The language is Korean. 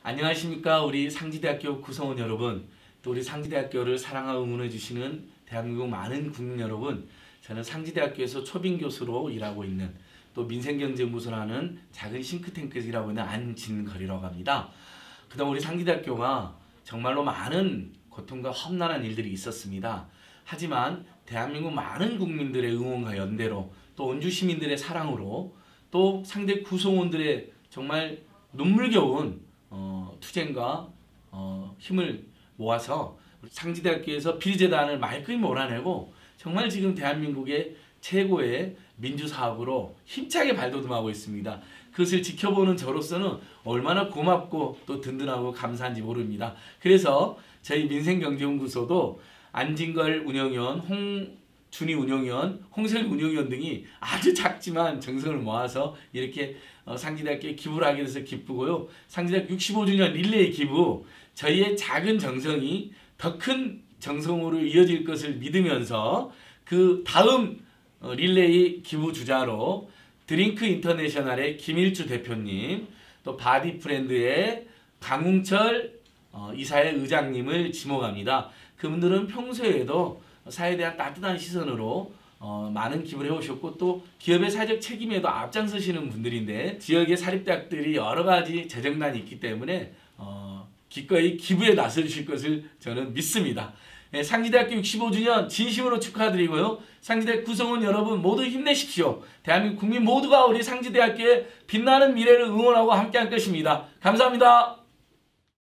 안녕하십니까. 우리 상지대학교 구성원 여러분, 또 우리 상지대학교를 사랑하고 응원해 주시는 대한민국 많은 국민 여러분, 저는 상지대학교에서 초빙 교수로 일하고 있는 또 민생경제연구소라는 작은 싱크탱크에서 일하고 있는 안진걸이라고 합니다. 그동안 우리 상지대학교가 정말로 많은 고통과 험난한 일들이 있었습니다. 하지만 대한민국 많은 국민들의 응원과 연대로 또 원주 시민들의 사랑으로 또 상대 구성원들의 정말 눈물겨운 투쟁과 힘을 모아서 상지대학교에서 비리재단을 말끔히 몰아내고 정말 지금 대한민국의 최고의 민주사업으로 힘차게 발돋움하고 있습니다. 그것을 지켜보는 저로서는 얼마나 고맙고 또 든든하고 감사한지 모릅니다. 그래서 저희 민생경제연구소도 안진걸 운영위원, 홍준희 운영위원, 홍세일 운영위원 등이 아주 작지만 정성을 모아서 이렇게 상지대학교에 기부를 하게 돼서 기쁘고요. 상지대학교 65주년 릴레이 기부, 저희의 작은 정성이 더 큰 정성으로 이어질 것을 믿으면서 그 다음 릴레이 기부 주자로 드링크 인터내셔널의 김일주 대표님, 또 바디프렌드의 강웅철 이사회 의장님을 지목합니다. 그분들은 평소에도 사회에 대한 따뜻한 시선으로 많은 기부를 해오셨고 또 기업의 사회적 책임에도 앞장서시는 분들인데 지역의 사립대학들이 여러 가지 재정난이 있기 때문에 기꺼이 기부에 나서주실 것을 저는 믿습니다. 상지대학교 65주년 진심으로 축하드리고요. 상지대 구성원 여러분 모두 힘내십시오. 대한민국 국민 모두가 우리 상지대학교의 빛나는 미래를 응원하고 함께할 것입니다. 감사합니다.